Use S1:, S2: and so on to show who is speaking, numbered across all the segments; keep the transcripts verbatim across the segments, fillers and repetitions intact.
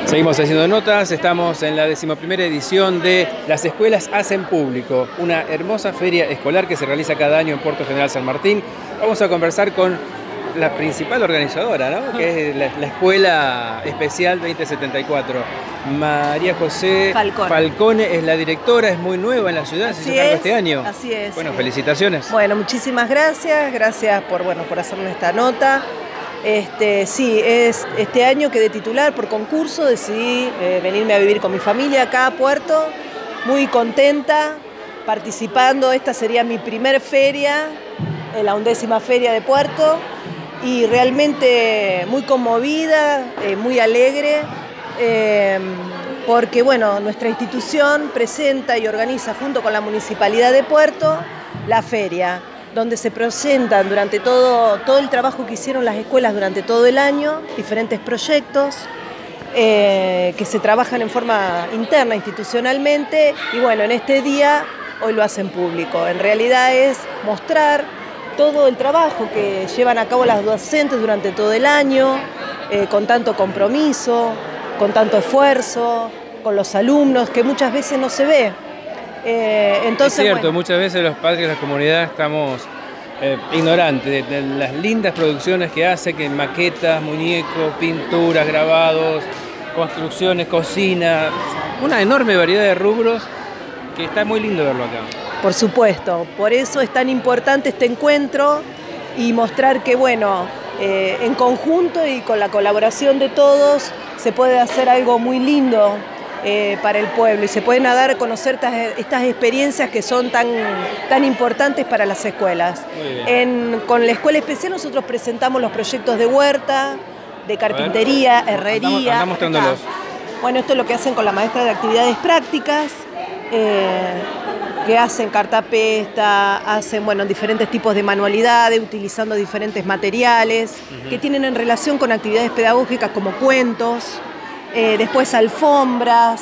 S1: Seguimos haciendo notas, estamos en la decimoprimera edición de Las Escuelas Hacen Público, una hermosa feria escolar que se realiza cada año en Puerto General San Martín. Vamos a conversar con la principal organizadora, ¿no? Que es la, la Escuela Especial veinte setenta y cuatro. María José
S2: Falcone.
S1: Falcone es la directora, es muy nueva en la ciudad, se hizo cargo este año.
S2: Así es.
S1: Bueno, felicitaciones.
S2: Bueno, muchísimas gracias, gracias por, bueno, por hacerme esta nota. Este, sí, es este año quedé titular por concurso, decidí eh, venirme a vivir con mi familia acá a Puerto, muy contenta, participando. Esta sería mi primer feria, eh, la undécima feria de Puerto, y realmente muy conmovida, eh, muy alegre, eh, porque bueno, nuestra institución presenta y organiza junto con la Municipalidad de Puerto la feria, donde se presentan durante todo, todo el trabajo que hicieron las escuelas durante todo el año, diferentes proyectos eh, que se trabajan en forma interna, institucionalmente, y bueno, en este día hoy lo hacen público. En realidad es mostrar todo el trabajo que llevan a cabo las docentes durante todo el año, eh, con tanto compromiso, con tanto esfuerzo, con los alumnos, que muchas veces no se ve. Eh, entonces,
S1: es cierto,
S2: bueno,
S1: muchas veces los padres de la comunidad estamos eh, ignorantes de, de las lindas producciones que hace, que maquetas, muñecos, pinturas, grabados, construcciones, cocina, una enorme variedad de rubros que está muy lindo verlo acá.
S2: Por supuesto, por eso es tan importante este encuentro y mostrar que, bueno, eh, en conjunto y con la colaboración de todos se puede hacer algo muy lindo Eh, para el pueblo, y se pueden dar a conocer estas, estas experiencias que son tan, tan importantes para las escuelas. En, con la Escuela Especial nosotros presentamos los proyectos de huerta, de carpintería, herrería.
S1: Andamos mostrándolos.
S2: Bueno, esto es lo que hacen con la maestra de actividades prácticas, eh, que hacen cartapesta, hacen bueno, diferentes tipos de manualidades, utilizando diferentes materiales, uh-huh. que tienen en relación con actividades pedagógicas como cuentos. Eh, después alfombras,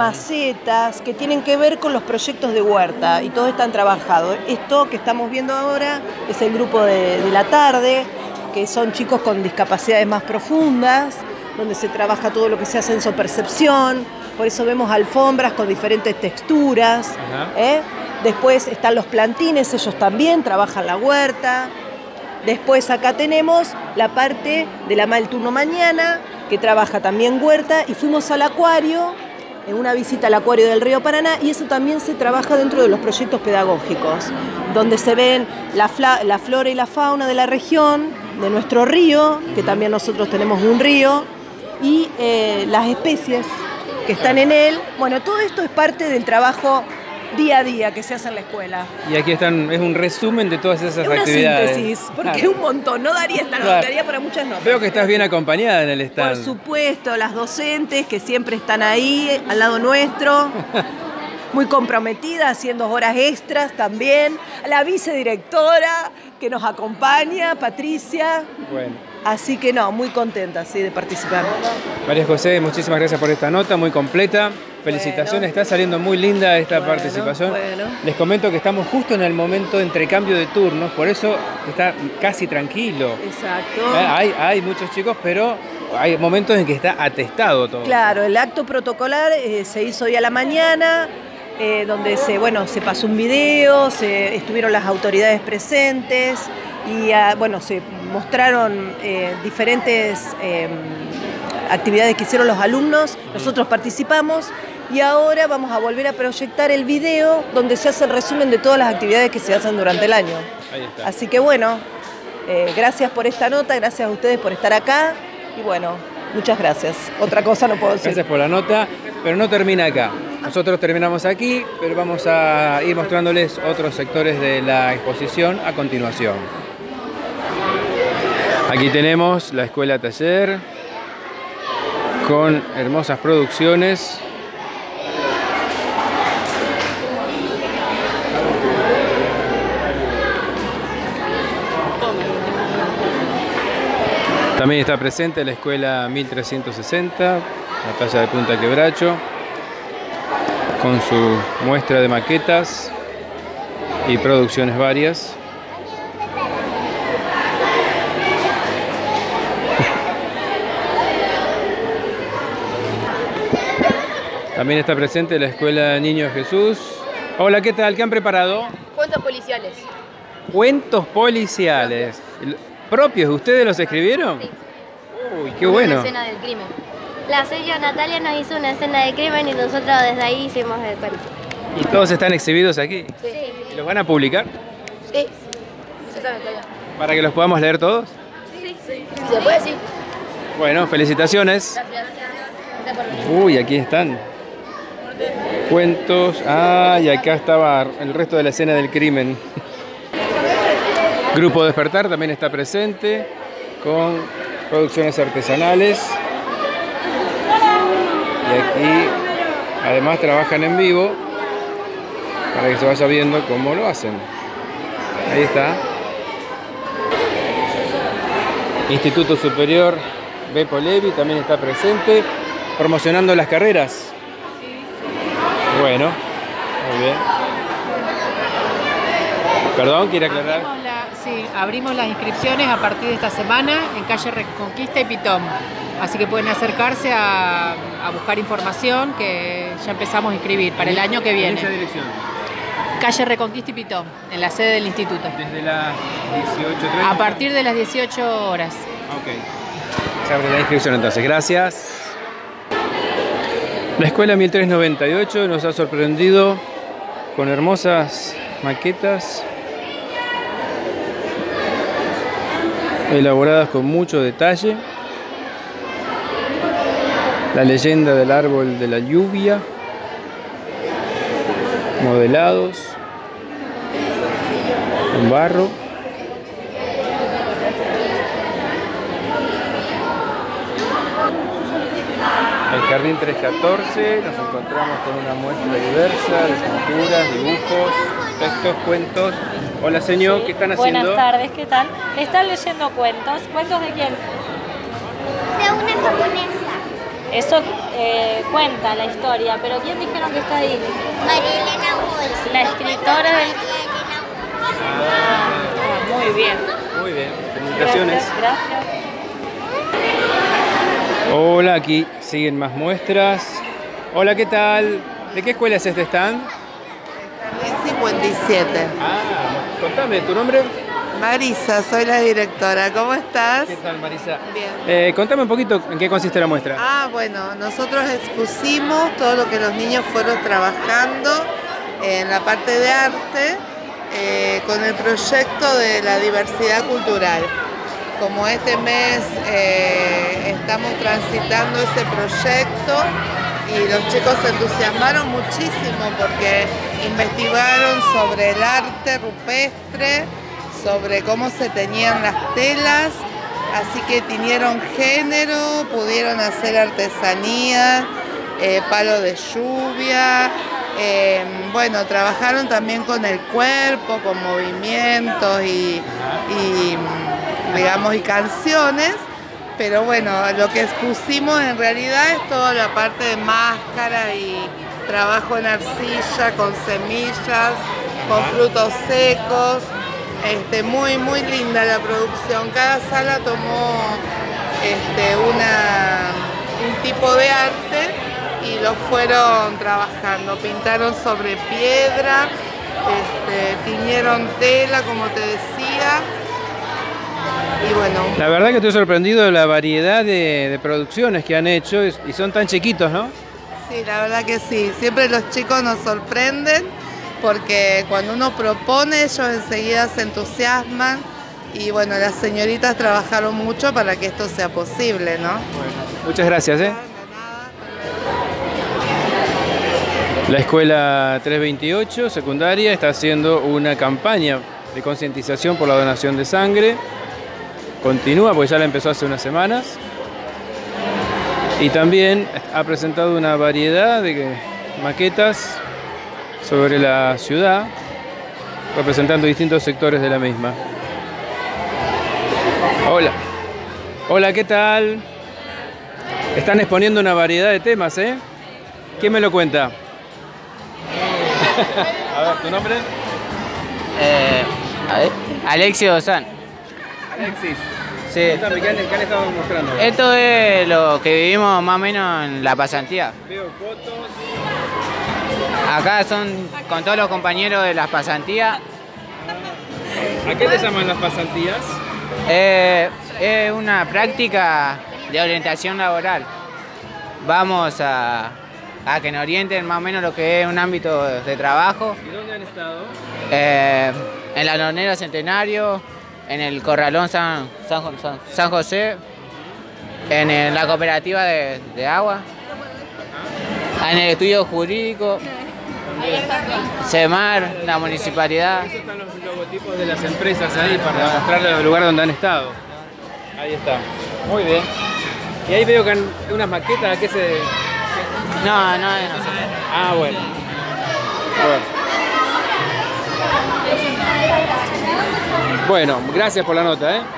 S2: macetas, que tienen que ver con los proyectos de huerta, y todos están trabajados. Esto que estamos viendo ahora es el grupo de, de la tarde, que son chicos con discapacidades más profundas, donde se trabaja todo lo que sea sensopercepción, por eso vemos alfombras con diferentes texturas. ¿eh? Después están los plantines, ellos también trabajan la huerta. Después acá tenemos la parte de la del turno mañana, que trabaja también huerta, y fuimos al acuario, en una visita al acuario del río Paraná, y eso también se trabaja dentro de los proyectos pedagógicos, donde se ven la, la flora y la fauna de la región, de nuestro río, que también nosotros tenemos un río, y eh, las especies que están en él. Bueno, todo esto es parte del trabajo día a día que se hace en la escuela.
S1: Y aquí están, es un resumen de todas esas
S2: es una
S1: actividades.
S2: Síntesis, porque claro. es un montón, no daría esta nota, daría para muchas notas.
S1: Veo que estás bien acompañada en el stand.
S2: Por supuesto, las docentes que siempre están ahí, al lado nuestro, muy comprometida, haciendo horas extras también. La vicedirectora que nos acompaña, Patricia. Bueno. Así que no, muy contenta sí, de participar.
S1: María José, muchísimas gracias por esta nota, muy completa. Felicitaciones, bueno. Está saliendo muy linda esta bueno, participación. Bueno. Les comento que estamos justo en el momento entre cambio de turnos, por eso está casi tranquilo.
S2: Exacto.
S1: Eh, hay, hay muchos chicos, pero hay momentos en que está atestado todo.
S2: Claro, el acto protocolar eh, se hizo hoy a la mañana, eh, donde se, bueno, se pasó un video, se, estuvieron las autoridades presentes y uh, bueno, se mostraron eh, diferentes eh, actividades que hicieron los alumnos, nosotros participamos, y ahora vamos a volver a proyectar el video donde se hace el resumen de todas las actividades que se hacen durante el año.
S1: Ahí está.
S2: Así que bueno, eh, gracias por esta nota, gracias a ustedes por estar acá, y bueno, muchas gracias. Otra cosa no puedo decir.
S1: Gracias por la nota, pero no termina acá. Nosotros terminamos aquí, pero vamos a ir mostrándoles otros sectores de la exposición a continuación. Aquí tenemos la escuela taller con hermosas producciones. También está presente la escuela mil trescientos sesenta, la talla de Punta Quebracho, con su muestra de maquetas y producciones varias. También está presente la Escuela Niño Jesús. Hola, ¿qué tal? ¿Qué han preparado?
S3: Cuentos policiales.
S1: Cuentos policiales. ¿Propios? ¿Ustedes los escribieron?
S3: Sí.
S1: Uy, qué bueno.
S3: Una escena del crimen.
S4: La sello Natalia nos hizo una escena de crimen y nosotros desde ahí hicimos el cuento.
S1: ¿Y todos están exhibidos aquí?
S3: Sí.
S1: ¿Los van a publicar?
S3: Sí. Exactamente, ya.
S1: ¿Para que los podamos leer todos?
S3: Sí. Sí. Si se puede, sí.
S1: Bueno, felicitaciones.
S3: Gracias. Gracias por venir.
S1: Uy, aquí están. Cuentos. Ah, y acá estaba el resto de la escena del crimen. Grupo Despertar también está presente con producciones artesanales. Y aquí además trabajan en vivo para que se vaya viendo cómo lo hacen. Ahí está. Instituto Superior Beppo Levi también está presente promocionando las carreras. Bueno, muy bien. Perdón, ¿quiere aclarar?
S5: Abrimos la, sí, abrimos las inscripciones a partir de esta semana en calle Reconquista y Pitón. Así que pueden acercarse a, a buscar información que ya empezamos a inscribir para el año que viene.
S1: ¿En esa dirección?
S5: Calle Reconquista y Pitón, en la sede del instituto.
S1: Desde las dieciocho treinta.
S5: A partir de las dieciocho horas.
S1: Ok. Se abre la inscripción entonces. Gracias. La Escuela mil trescientos noventa y ocho nos ha sorprendido con hermosas maquetas elaboradas con mucho detalle. La leyenda del árbol de la lluvia, modelados en barro. En el Jardín trescientos catorce nos encontramos con una muestra diversa de pinturas, dibujos, textos, cuentos. Hola señor, ¿qué están haciendo?
S6: Buenas tardes, ¿qué tal? Están leyendo cuentos. ¿Cuentos de quién?
S4: De una japonesa.
S6: Eso eh, cuenta la historia, pero ¿quién dijeron que está ahí?
S4: María Elena Walsh.
S6: La escritora del... Ah, muy bien.
S1: Muy bien, felicitaciones.
S6: Gracias, gracias.
S1: Hola, aquí siguen más muestras. Hola, ¿qué tal? ¿De qué escuela es este stand?
S7: cincuenta y siete.
S1: Ah, contame, ¿tu nombre?
S7: Marisa, soy la directora. ¿Cómo estás?
S1: ¿Qué tal, Marisa?
S7: Bien.
S1: Eh, contame un poquito en qué consiste la muestra.
S7: Ah, bueno, nosotros expusimos todo lo que los niños fueron trabajando en la parte de arte eh, con el proyecto de la diversidad cultural. Como este mes eh, estamos transitando ese proyecto y los chicos se entusiasmaron muchísimo porque investigaron sobre el arte rupestre, sobre cómo se teñían las telas, así que tinieron género, pudieron hacer artesanía, eh, palo de lluvia, eh, bueno, trabajaron también con el cuerpo, con movimientos y, y digamos, y canciones, pero bueno, lo que expusimos en realidad es toda la parte de máscara y trabajo en arcilla, con semillas, con frutos secos. Este, muy, muy linda la producción. Cada sala tomó este, una, un tipo de arte y lo fueron trabajando. Pintaron sobre piedra, este, tiñeron tela, como te decía. Y bueno.
S1: La verdad que estoy sorprendido de la variedad de, de producciones que han hecho y son tan chiquitos, ¿no?
S7: Sí, la verdad que sí. Siempre los chicos nos sorprenden, porque cuando uno propone ellos enseguida se entusiasman y bueno, las señoritas trabajaron mucho para que esto sea posible, ¿no?
S1: Bueno, muchas gracias, ¿eh? La Escuela trescientos veintiocho, secundaria, está haciendo una campaña de concientización por la donación de sangre. Continúa, porque ya la empezó hace unas semanas. Y también ha presentado una variedad de maquetas sobre la ciudad, representando distintos sectores de la misma. Hola. Hola, ¿qué tal? Están exponiendo una variedad de temas, ¿eh? ¿Quién me lo cuenta? A ver, ¿tu nombre?
S8: Eh, a ver. Alexis Ozán.
S1: Alexis.
S8: Sí.
S1: Contame, ¿qué han, qué han estado mostrando?
S8: Esto es lo que vivimos más o menos en la pasantía.
S1: Veo fotos.
S8: Acá son con todos los compañeros de las pasantías.
S1: ¿A qué le llaman las pasantías?
S8: Eh, es una práctica de orientación laboral. Vamos a, a que nos orienten más o menos lo que es un ámbito de trabajo.
S1: ¿Y dónde han estado?
S8: Eh, en la Lonera Centenario, en el Corralón San, San, San, San José, en el- la cooperativa de, de agua, en el estudio jurídico, CEMAR, la municipalidad.
S1: Esos están los logotipos de las empresas ahí para mostrarles el lugar donde han estado. Ahí está. Muy bien. Y ahí veo que han unas maquetas. ¿A qué se...?
S8: No, no es nosotros.
S1: Ah, bueno. Bueno. Bueno, gracias por la nota, ¿eh?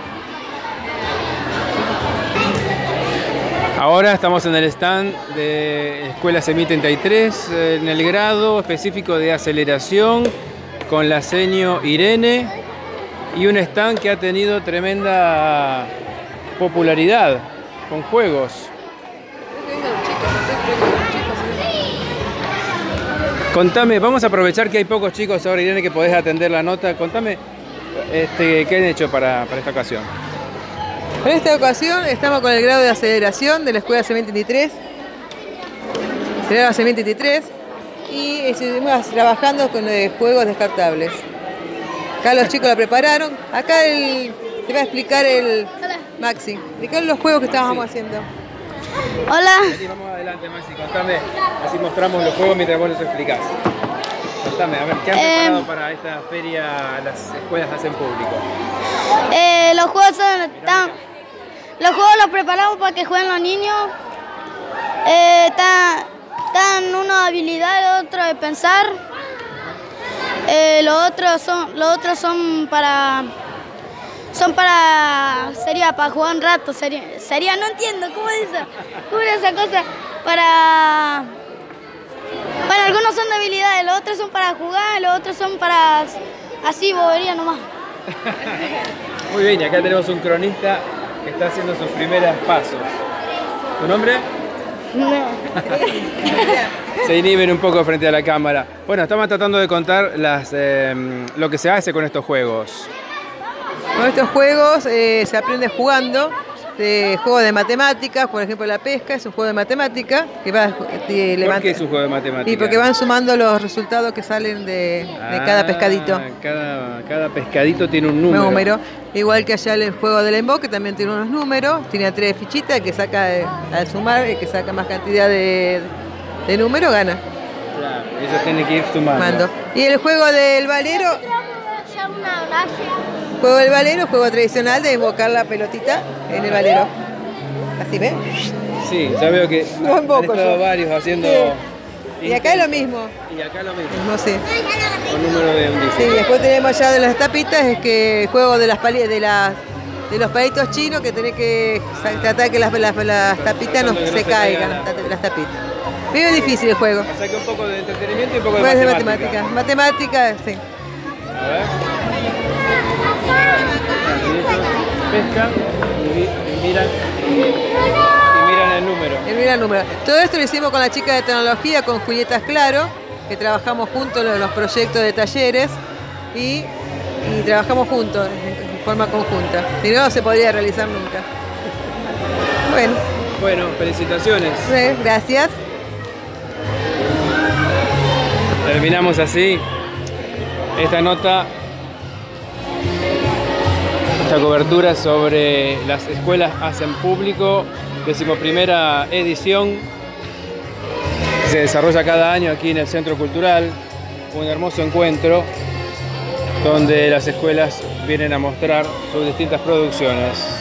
S1: Ahora estamos en el stand de Escuela C M I treinta y tres, en el grado específico de aceleración, con la seño Irene, y un stand que ha tenido tremenda popularidad con juegos. Contame, vamos a aprovechar que hay pocos chicos ahora, Irene, que podés atender la nota. Contame este, qué han hecho para, para esta ocasión.
S9: En esta ocasión estamos con el grado de aceleración de la Escuela C M I treinta y tres, el grado C M I treinta y tres, y estuvimos trabajando con eh, juegos descartables. Acá los chicos la prepararon. Acá el, te va a explicar el Maxi. Explicar los juegos que estábamos haciendo.
S4: Hola.
S1: Vení, vamos adelante, Maxi, contame, así mostramos los juegos mientras vos los explicás. Contame, a ver, ¿qué han
S4: Eh,
S1: preparado para esta feria las escuelas hacen público?
S4: Eh, los juegos son tan, los juegos los preparamos para que jueguen los niños. Eh, están, están uno de habilidad, el otro de pensar. Eh, los otros son, los otros son para, son para, sería para jugar un rato, sería, sería, no entiendo cómo dice, cómo era esa cosa, para, para algunos son de habilidades, los otros son para jugar, los otros son para, así bobería nomás.
S1: Muy bien, y acá tenemos un cronista que está haciendo sus primeros pasos. ¿Tu nombre? Se inhiben un poco frente a la cámara. Bueno, estamos tratando de contar las, eh, lo que se hace con estos juegos.
S9: Con estos juegos eh, se aprende jugando, de juegos de matemáticas, por ejemplo la pesca es un juego de matemática que va eh,
S1: ¿Por qué es un juego de matemáticas?
S9: Y porque van sumando los resultados que salen de, de
S1: Ah,
S9: cada pescadito.
S1: Cada, cada pescadito tiene un número.
S9: número. Igual que allá el juego del Lembo, que también tiene unos números, tiene tres fichitas, el que saca eh, al sumar, el que saca más cantidad de, de números gana.
S1: Claro, ellos tienen que ir sumando.
S9: Mando. Y el juego del valero, juego del valero, juego tradicional de invocar la pelotita en el valero. ¿Así ves?
S1: Sí, ya veo que
S9: No
S1: han
S9: invoco
S1: estado
S9: yo.
S1: varios haciendo...
S9: Sí. Y acá es lo mismo.
S1: Y acá lo mismo.
S9: No sé.
S1: Con número de un
S9: Sí, después tenemos ya de las tapitas, es que el juego de las pali de las de los palitos chinos, que tenés que tratar que las, las, las tapitas no
S1: Que no
S9: se
S1: se
S9: caigan,
S1: caigan.
S9: las tapitas. Muy difícil el juego.
S1: O sea que un poco de entretenimiento y un poco de
S9: Pues de
S1: matemática.
S9: matemática. Matemática, sí.
S1: A ver. Pesca y, y miran, y miran el número.
S9: El mira el número. Todo esto lo hicimos con la chica de tecnología, con Julieta Claro, que trabajamos juntos en los proyectos de talleres y, y trabajamos juntos, en forma conjunta. Si no, no se podría realizar nunca. Bueno,
S1: Bueno, felicitaciones.
S9: sí, gracias.
S1: Terminamos así esta nota, esta cobertura sobre las escuelas hacen público, decimoprimera edición, que se desarrolla cada año aquí en el Centro Cultural, un hermoso encuentro donde las escuelas vienen a mostrar sus distintas producciones.